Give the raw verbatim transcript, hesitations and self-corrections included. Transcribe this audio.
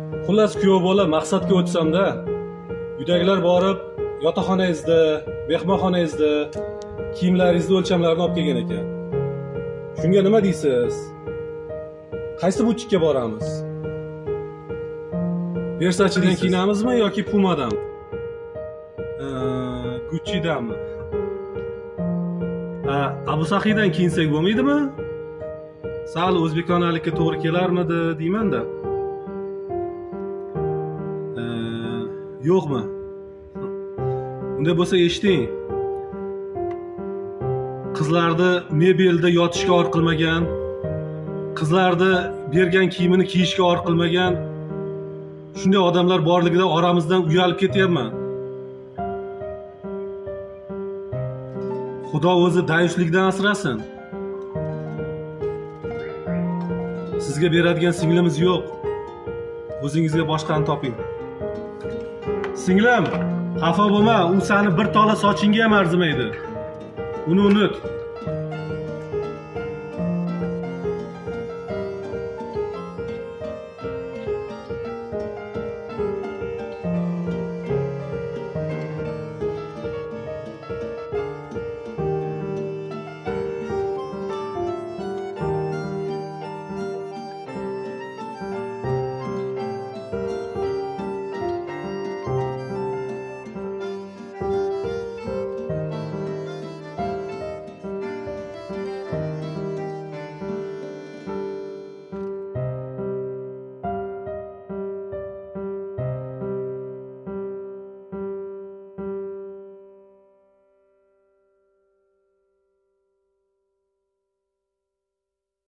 Xullas kuyov bola maqsadga o'tsam-da, uydagilar borib yotoqxonangizda, mehmonxonangizda kiyimlaringizni o'lchamlarini olib kelgan ekan. Shunga nima deysiz? Qaysi butikka boramiz? Versace'dan kiyinamizmi yoki Pumadan? Gucci'danmi? Abu Sahidan kiyinsak bo'lmaydimi? Sal o'zbekonalikka to'g'ri kelarmidi deyman-da. Yo'qmi? Unda bo'lsa eshiting. Qizlarni mebelda yotishga or qilmagan, qizlarni bergan kiyimini kiyishga or qilmagan shunday odamlar borligidan oramizdan uyalib ketyapman. Xudo o'zi dayuslikdan asrasin. Sizga beradigan singlimiz yo'q. O'zingizga boshqani toping. Singlim, xafa bo'lma, u seni bir tola sochingga ham arzimaydi. Uni unut.